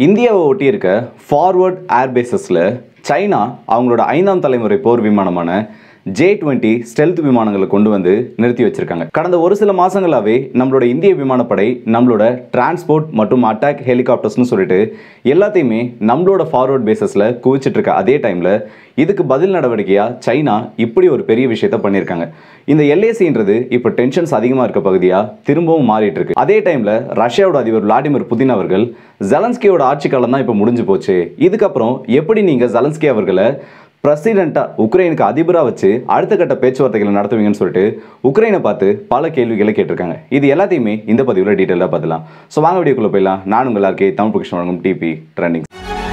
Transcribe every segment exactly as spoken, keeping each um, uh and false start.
இந்தியாவை ஒட்டி இருக்க ஃபார்வர்ட் ஏர்பேசஸில் சைனா அவங்களோட ஐந்தாம் தலைமுறை போர் விமானமான ஜே டுவெண்ட்டி ஸ்டெல்த் விமானங்களை கொண்டு வந்து நிறுத்தி வச்சிருக்காங்க. கடந்த ஒரு சில மாசங்களாவே நம்மளோட இந்திய விமானப்படை நம்மளோட டிரான்ஸ்போர்ட் மற்றும் அட்டாக் ஹெலிகாப்டர்ஸ்னு சொல்லிட்டு எல்லாத்தையுமே நம்மளோட ஃபார்வர்ட் பேசஸ்ல குவிச்சிட்டு இருக்க அதே டைம்ல இதுக்கு பதில் நடவடிக்கையா சைனா இப்படி ஒரு பெரிய விஷயத்த பண்ணியிருக்காங்க. இந்த எல்ஏசின்றது இப்போ டென்ஷன்ஸ் அதிகமாக இருக்க பகுதியா திரும்பவும் மாறிட்டு இருக்கு. அதே டைம்ல ரஷ்யாவோட அதிபர் விளாடிமிர் புதின் அவர்கள் ஜெலன்ஸ்கியோட ஆட்சி காலம் தான் இப்போ முடிஞ்சு போச்சு, இதுக்கப்புறம் எப்படி நீங்க ஜெலன்ஸ்கி அவர்களை பிரசிடென்ட்டா உக்ரைனுக்கு அதிபராக வச்சு அடுத்த கட்ட பேச்சுவார்த்தைகளை நடத்துவீங்கன்னு சொல்லிட்டு உக்ரைனை பார்த்து பல கேள்விகளை கேட்டிருக்காங்க. இது எல்லாத்தையுமே இந்த பதிவில் டீட்டெயிலாக பார்த்துலாம். ஸோ வாங்க வீடியோக்குள்ள போயிடலாம். நான் உங்கள் எல்லாருக்கே தமிழ் பொக்கிஷன் வழங்கும் டிபி ட்ரெண்டிங்.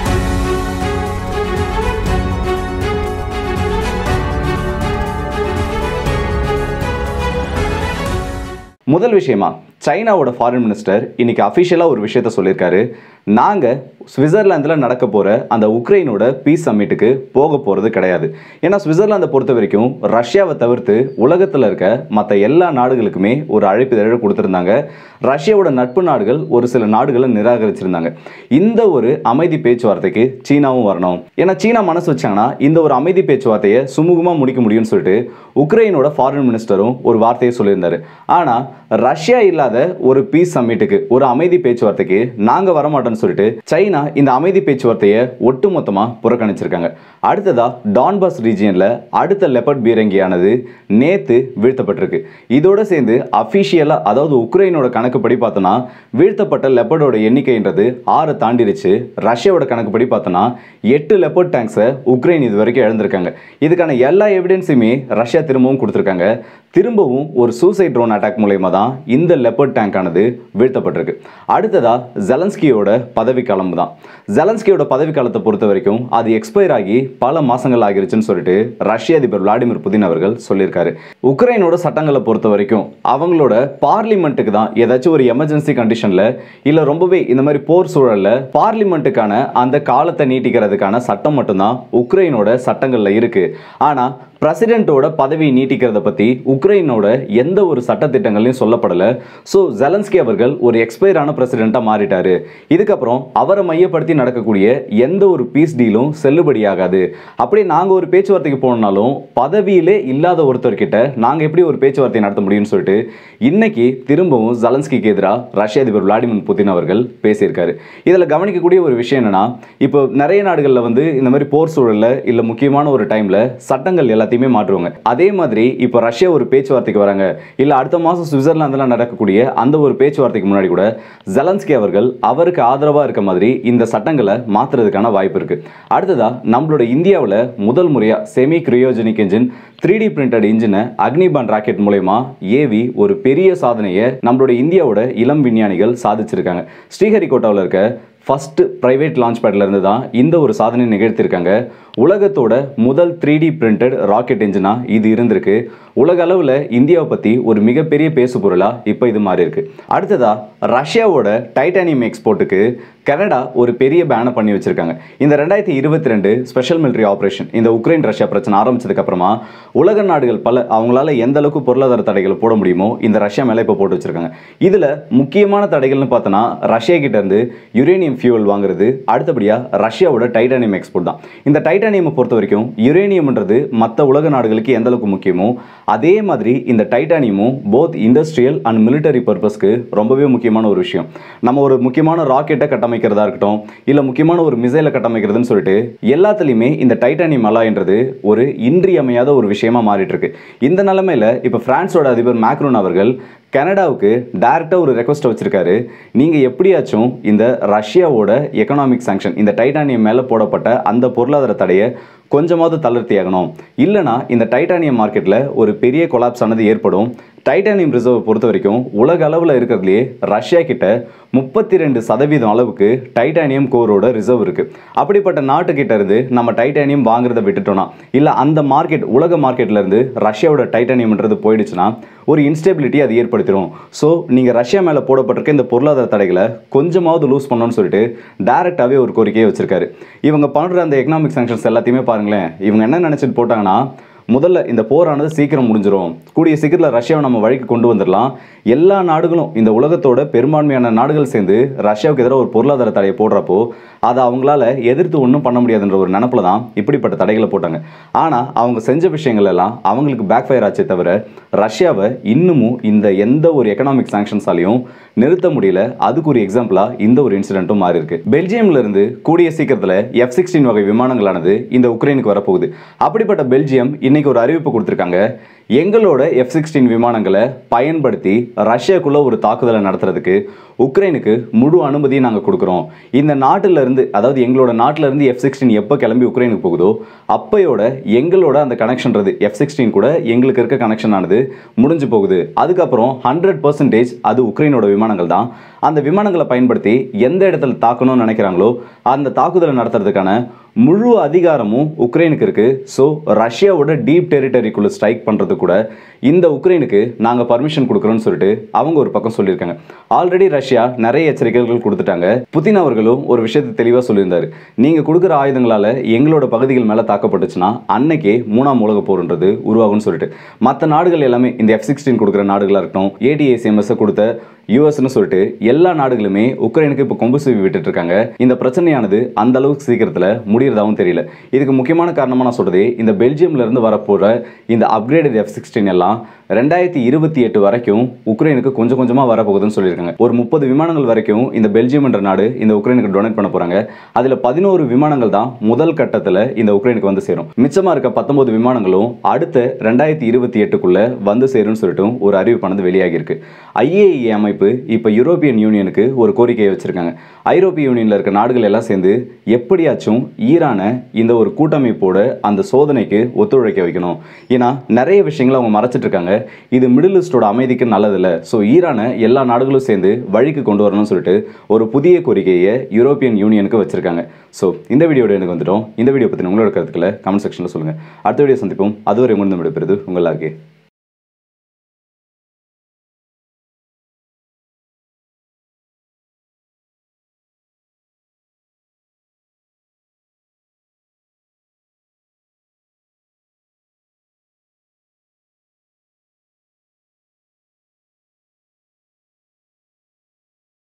முதல் விஷயமா, சைனாவோட ஃபாரின் மினிஸ்டர் இன்னைக்கு அஃபிஷியலாக ஒரு விஷயத்த சொல்லியிருக்காரு. நாங்கள் சுவிட்சர்லாந்தில் நடக்க போகிற அந்த உக்ரைனோட பீஸ் சம்மிட்டுக்கு போக போகிறது கிடையாது. ஏன்னா சுவிட்சர்லாந்தை பொறுத்த வரைக்கும் ரஷ்யாவை தவிர்த்து உலகத்தில் இருக்க மற்ற எல்லா நாடுகளுக்குமே ஒரு அழைப்பிதழை கொடுத்துருந்தாங்க. ரஷ்யாவோட நட்பு நாடுகள் ஒரு சில நாடுகளை நிராகரிச்சிருந்தாங்க. இந்த ஒரு அமைதி பேச்சுவார்த்தைக்கு சீனாவும் வரணும். ஏன்னா சீனா மனசு வச்சாங்கன்னா இந்த ஒரு அமைதி பேச்சுவார்த்தையை சுமூகமாக முடிக்க முடியும்னு சொல்லிட்டு உக்ரைனோட ஃபாரின் மினிஸ்டரும் ஒரு வார்த்தையை சொல்லியிருந்தாரு. ஆனால் ரஷ்யா இல்லாத ஒரு பீஸ் சம்மிட்டுக்கு, ஒரு அமைதி பேச்சுவார்த்தைக்கு நாங்கள் வரமாட்டோம்னு சொல்லிட்டு சைனா இந்த அமைதி பேச்சுவார்த்தையை ஒட்டுமொத்தமாக புறக்கணிச்சிருக்காங்க. அடுத்ததா டான்பாஸ் ரீஜியன்ல அடுத்த லெப்பர்ட் பீரங்கியானது நேத்து வீழ்த்தப்பட்டிருக்கு. இதோட சேர்ந்து அபிஷியலா, அதாவது உக்ரைனோட கணக்குப்படி பார்த்தோம்னா வீழ்த்தப்பட்ட லெப்பர்டோட எண்ணிக்கைன்றது ஆறு தாண்டிருச்சு. ரஷ்யாவோட கணக்குப்படி பார்த்தோம்னா எட்டு லெப்பர்ட் டேங்க்ஸை உக்ரைன் இது வரைக்கும் இழந்திருக்காங்க. இதுக்கான எல்லா எவிடன்ஸுமே ரஷ்யா திரும்பவும் கொடுத்துருக்காங்க. திரும்பவும் ஒரு சூசைட் ட்ரோன் அட்டாக் மூலயமா தான் இந்த லெப்பர்ட் டேங்க் ஆனது வீழ்த்தப்பட்டிருக்கு. அடுத்ததா ஜெலன்ஸ்கியோட பதவி காலம் தான். ஜெலன்ஸ்கியோட பதவி காலத்தை பொறுத்த வரைக்கும் அது எக்ஸ்பயர் ஆகி பல மாசங்கள் ஆகிருச்சுன்னு சொல்லிட்டு ரஷ்ய அதிபர் விளாடிமிர் புதின் அவர்கள் சொல்லியிருக்காரு. உக்ரைனோட சட்டங்களை பொறுத்த வரைக்கும் அவங்களோட பார்லிமெண்ட்டுக்கு தான் ஏதாச்சும் ஒரு எமர்ஜென்சி கண்டிஷன்ல இல்ல ரொம்பவே இந்த மாதிரி போர் சூழல்ல பார்லிமெண்ட்டுக்கான அந்த காலத்தை நீட்டிக்கிறதுக்கான சட்டம் மட்டும்தான் உக்ரைனோட சட்டங்கள்ல இருக்கு. ஆனா பிரசிடென்ட்டோட பதவி நீட்டிக்கிறத பத்தி உக்ரைனோட எந்த ஒரு சட்டத்திட்டங்களையும் சொல்லப்படல. ஸோ ஜெலன்ஸ்கி அவர்கள் ஒரு எக்ஸ்பயரான பிரசிடென்ட்டா மாறிட்டாரு. இதுக்கப்புறம் அவரை மையப்படுத்தி நடக்கக்கூடிய எந்த ஒரு பீஸ் டீலும் செல்லுபடியாகாது. அப்படியே நாங்கள் ஒரு பேச்சுவார்த்தைக்கு போனாலும் பதவியிலே இல்லாத ஒருத்தர்கிட்ட நாங்கள் எப்படி ஒரு பேச்சுவார்த்தை நடத்த முடியும்னு சொல்லிட்டு இன்னைக்கு திரும்பவும் ஜெலன்ஸ்கிக்கு எதிராக ரஷ்ய அதிபர் விளாடிமிர் புதின் அவர்கள் பேசியிருக்காரு. இதில் கவனிக்கக்கூடிய ஒரு விஷயம் என்னன்னா, இப்போ நிறைய நாடுகளில் வந்து இந்த மாதிரி போர் சூழலில் இல்லை முக்கியமான ஒரு டைமில் சட்டங்கள் எல்லாத்தையுமே மாற்றுவாங்க. அதே மாதிரி இப்போ ரஷ்யா ஒரு பேச்சுவார்த்தைக்கு வராங்க, இல்லை அடுத்த மாதம் சுவிட்சர்லாந்தில் நடக்கக்கூடிய அந்த ஒரு பேச்சுவார்த்தைக்கு முன்னாடி கூட ஜெலன்ஸ்கி அவர்கள் அவருக்கு ஆதரவாக இருக்க மாதிரி இந்த சட்டங்களை மாற்றுறதுக்கான வாய்ப்பு இருக்கு. அடுத்ததா நம்மளோட இந்தியாவில் முதல் முறையாக semi cryogenic engine three D printed இன்ஜினை அக்னிபான் ராக்கெட் மூலயமா ஏவி ஒரு பெரிய சாதனையை நம்மளோட இந்தியாவோட இளம் விஞ்ஞானிகள் சாதிச்சிருக்காங்க. ஸ்ரீஹரிகோட்டாவில் இருக்க ஃபர்ஸ்ட் பிரைவேட் லான்ச் பேட்ல இருந்து தான் இந்த ஒரு சாதனை நிகழ்த்திருக்காங்க. உலகத்தோட முதல் த்ரீ டி பிரிண்டட் ராக்கெட் இன்ஜினா இது இருந்திருக்கு. உலக அளவில் இந்தியாவை பற்றி ஒரு மிகப்பெரிய பேசு பொருளா இப்போ இது மாறி இருக்கு. அடுத்ததா ரஷ்யாவோட டைட்டானியம் எக்ஸ்போர்ட்டுக்கு கனடா ஒரு பெரிய பேனை பண்ணி வச்சிருக்காங்க. இந்த ரெண்டாயிரத்தி இருபத்தி ரெண்டு ஸ்பெஷல் மிலிட்டரி ஆப்ரேஷன், இந்த உக்ரைன் ரஷ்யா பிரச்சனை ஆரம்பிச்சதுக்கு அப்புறமா உலக நாடுகள் பல அவங்களால எந்த அளவுக்கு பொருளாதார தடைகளை போட முடியுமோ இந்த ரஷ்யா மேலே இப்போ போட்டு வச்சிருக்காங்க. இதுல முக்கியமான தடைகள்னு பார்த்தோன்னா ரஷ்யா கிட்ட இருந்து யுரேனியம் ஃபியூவல் வாங்குறது, அடுத்தபடியா ரஷ்யாவோட டைட்டானியம் எக்ஸ்போர்ட் தான். இந்த டைட்டானியம் பொறுத்த வரைக்கும் யுரேனியம்ன்றது மற்ற உலக நாடுகளுக்கு எந்த அளவுக்கு முக்கியமோ அதே மாதிரி இந்த டைட்டானியமும் போத் இண்டஸ்ட்ரியல் அண்ட் மிலிட்டரி பர்பஸ்க்கு ரொம்பவே முக்கியமான ஒரு விஷயம். நம்ம ஒரு முக்கியமான ராக்கெட்டை கட்டமைக்கிறதா இருக்கட்டும், இல்லை முக்கியமான ஒரு மிசைலை கட்டமைக்கிறதுன்னு சொல்லிட்டு எல்லாத்துலேயுமே இந்த டைட்டானியம் அலாய்ன்றது ஒரு இன்றியமையாத ஒரு விஷயமா மாறிட்டு இருக்கு. இந்த நிலைமையில இப்போ பிரான்ஸோட அதிபர் மேக்ரோன் அவர்கள் கனடாவுக்கு டைரக்டாக ஒரு ரெக்வஸ்ட்டை வச்சிருக்காரு. நீங்கள் எப்படியாச்சும் இந்த ரஷ்யாவோட எக்கனாமிக் சாங்ஷன், இந்த டைட்டானியம் மேலே போடப்பட்ட அந்த பொருளாதார தடையை கொஞ்சமாவது தளர்த்தி ஆகணும், இல்லைனா இந்த டைட்டானியம் மார்க்கெட்டில் ஒரு பெரிய கொலாப்ஸ் ஆனது ஏற்படும். டைட்டானியம் ரிசர்வ் பொறுத்த வரைக்கும் உலக அளவில் இருக்கிறதுலே ரஷ்யா கிட்ட முப்பத்தி ரெண்டு சதவீதம் அளவுக்கு டைட்டானியம் கோரோட ரிசர்வ் இருக்கு. அப்படிப்பட்ட நாட்டுக்கிட்ட இருந்து நம்ம டைட்டானியம் வாங்குறத விட்டுட்டோம்னா, இல்லை அந்த மார்க்கெட் உலக மார்க்கெட்ல இருந்து ரஷ்யாவோட டைட்டானியம்ன்றது போயிடுச்சுன்னா ஒரு இன்ஸ்டெபிலிட்டி அது ஏற்படுத்திடும். ஸோ நீங்கள் ரஷ்யா மேலே போடப்பட்டிருக்க இந்த பொருளாதார தடைகளை கொஞ்சமாவது லூஸ் பண்ணணும்னு சொல்லிட்டு டைரக்டாகவே ஒரு கோரிக்கையை வச்சிருக்காரு. இவங்க பண்ணுற அந்த எக்கனாமிக் சாங்ஷன்ஸ் எல்லாத்தையுமே பாருங்களேன், இவங்க என்ன நினச்சிட்டு போட்டாங்கன்னா முதல்ல இந்த போரானது சீக்கிரம் முடிஞ்சிடும், கூடிய சீக்கிரத்தில் ரஷ்யாவை நம்ம வழிக்கு கொண்டு வந்துடலாம், எல்லா நாடுகளும் இந்த உலகத்தோட பெரும்பான்மையான நாடுகள் சேர்ந்து ரஷ்யாவுக்கு எதிராக ஒரு பொருளாதார தடையை போடுறப்போ அதை அவங்களால எதிர்த்து ஒன்றும் பண்ண முடியாதுன்ற ஒரு நினப்பில் தான் இப்படிப்பட்ட தடைகளை போட்டாங்க. ஆனால் அவங்க செஞ்ச விஷயங்கள் எல்லாம் அவங்களுக்கு பேக் ஃபயர் ஆச்சே தவிர ரஷ்யாவை இன்னமும் இந்த எந்த ஒரு எக்கனாமிக் சாங்ஷன்ஸாலையும் நிறுத்த முடியல. அதுக்கு ஒரு எக்ஸாம்பிளாக இந்த ஒரு இன்சிடென்ட்டும் மாறி இருக்கு. பெல்ஜியம்ல இருந்து கூடிய சீக்கிரத்தில் எஃப் சிக்ஸ்டீன் வகை விமானங்களானது இந்த உக்ரைனுக்கு வரப்போகுது. அப்படிப்பட்ட பெல்ஜியம் இன்னைக்கு ஒரு அறிவிப்பு கொடுத்துருக்காங்க. எங்களோட எஃப் சிக்ஸ்டீன் விமானங்களை பயன்படுத்தி ரஷ்யாக்குள்ள ஒரு தாக்குதலை நடத்துறதுக்கு உக்ரைனுக்கு முழு அனுமதியை நாங்கள் கொடுக்குறோம். இந்த நாட்டில இருந்து, அதாவது எங்களோட நாட்டில இருந்து எஃப் சிக்ஸ்டீன் எப்போ கிளம்பி உக்ரைனுக்கு போகுதோ அப்பையோட எங்களோட அந்த கனெக்ஷன்றது எஃப் சிக்ஸ்டீன் கூட எங்களுக்கு இருக்க கனெக்ஷன் ஆனது முடிஞ்சு போகுது. அதுக்கப்புறம் ஹண்ட்ரட் பர்சன்டேஜ் அது உக்ரைனோட விமானங்கள் தான். அந்த விமானங்களை பயன்படுத்தி எந்த இடத்துல தாக்கணும்னு நினைக்கிறாங்களோ அந்த தாக்குதலை நடத்துறதுக்கான முழு அதிகாரமும் உக்ரைனுக்கு இருக்கு. ஸோ ரஷ்யாவோட டீப் டெரிட்டரிக்குள்ள ஸ்ட்ரைக் பண்றது கூட இந்த உக்ரைனுக்கு நாங்கள் பர்மிஷன் கொடுக்குறோம்னு சொல்லிட்டு அவங்க ஒரு பக்கம் சொல்லியிருக்காங்க. ஆல்ரெடி ரஷ்யா நிறைய எச்சரிக்கைகள் கொடுத்துட்டாங்க. புதின் அவர்களும் ஒரு விஷயத்தை தெளிவாக சொல்லியிருந்தாரு. நீங்கள் கொடுக்குற ஆயுதங்களால் எங்களோட பகுதிகள் மேலே தாக்கப்பட்டுச்சுன்னா அன்னைக்கே மூணாம் உலக போர்ன்றது உருவாகும்னு சொல்லிட்டு மற்ற நாடுகள் எல்லாமே இந்த எஃப் சிக்ஸ்டீன் கொடுக்குற நாடுகளாக இருக்கட்டும், ஏடிஏசிஎம்எஸ் கொடுத்த யூஎஸ்ன்னு சொல்லிட்டு எல்லா நாடுகளுமே உக்ரைனுக்கு இப்போ கொம்பு சீவி விட்டுட்டு இருக்காங்க. இந்த பிரச்சனையானது அந்த அளவுக்கு சீக்கிரத்தில் முடியறதாகவும் தெரியல. இதுக்கு முக்கியமான காரணமாக நான் சொல்றது இந்த பெல்ஜியம்ல இருந்து வரப்போற இந்த அப்கிரேடட் எஃப் சிக்ஸ்டீன் எல்லாம் ரெண்டாயிரத்தி இருபத்தி எட்டு வரைக்கும் உக்ரைனுக்கு கொஞ்சம் கொஞ்சமாக வரப்போகுதுன்னு சொல்லியிருக்காங்க. ஒரு முப்பது விமானங்கள் வரைக்கும் இந்த பெல்ஜியம் என்ற நாடு இந்த உக்ரைனுக்கு டொனேட் பண்ண போறாங்க. அதில் பதினோரு விமானங்கள் தான் முதல் கட்டத்தில் இந்த உக்ரைனுக்கு வந்து சேரும். மிச்சமாக இருக்க பத்தொன்பது விமானங்களும் அடுத்த ரெண்டாயிரத்தி இருபத்தி எட்டுக்குள்ள வந்து சேரும்னு சொல்லிட்டு ஒரு அறிவிப்பானது வெளியாகி இருக்கு. ஐஏஇ அமைப்பு இப்போ யூரோப்பியன் யூனியனுக்கு ஒரு கோரிக்கையை வச்சிருக்காங்க. ஐரோப்பிய யூனியன்ல இருக்க நாடுகள் எல்லாம் சேர்ந்து எப்படியாச்சும் ஈரானை இந்த ஒரு கூட்டமைப்போட அந்த சோதனைக்கு ஒத்துழைக்க வைக்கணும். ஏன்னா நிறைய விஷயங்களை அவங்க மறைச்சிட்டு இருக்காங்க. இது மிடில் ஈஸ்டோட அமைதிக்கு நல்லதில்லை. ஸோ ஈரானை எல்லா நாடுகளும் சேர்ந்து வழிக்கு கொண்டு வரணும்னு சொல்லிட்டு ஒரு புதிய கோரிக்கையை யூரோப்பியன் யூனியனுக்கு வச்சிருக்காங்க. ஸோ இந்த வீடியோட எனக்கு வந்துட்டோம். இந்த வீடியோ பற்றி உங்களோட கருத்துக்களை கமெண்ட் செக்ஷனில் சொல்லுங்கள். அடுத்த வீடியோ சந்திப்போம். அதுவரை உங்களிடம் விடைபெறுவது உங்கள் ஆர்கே.